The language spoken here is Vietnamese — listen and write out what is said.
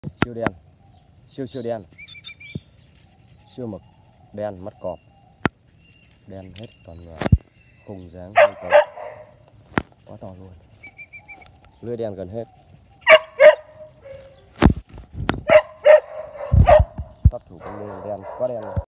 Siêu đen, siêu siêu đen, siêu mực đen, mắt cọp đen hết toàn người, khung dáng hơi to, quá to luôn, lưỡi đen gần hết, sát thủ con lưỡi đen quá đen.